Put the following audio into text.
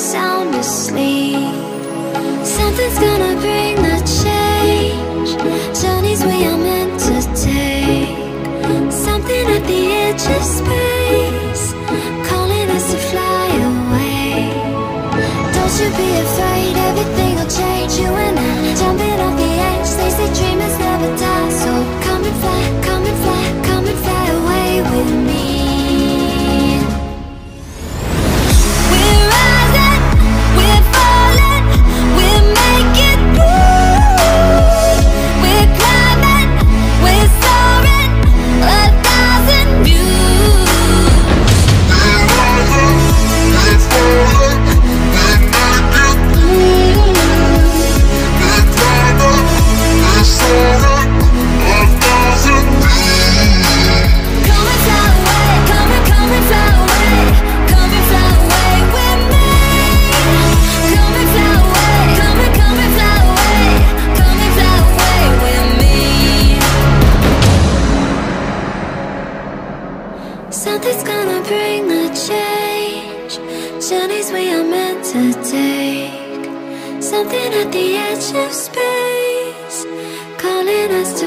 sound asleep. Something's gonna bring the change. Journeys we are meant to take. Something at the edge of space, calling us to fly away. Don't you be afraid, everything will change. You and I, jumping off the edge. They say dreamers never die, so come and fly, come and fly, come and fly away with me. We're rising, we're falling, we're making moves. We're climbing, we're soaring, 1,000 views. We're rising, we're falling, we're making moves. We're climbing, we're soaring, 1,000 views. Come and fly away, come and fly away, come and fly away with me. Come and fly away, come and fly away, come and fly away with me. Something's gonna bring the change. Journeys we are meant to take. Something at the edge of space, calling us to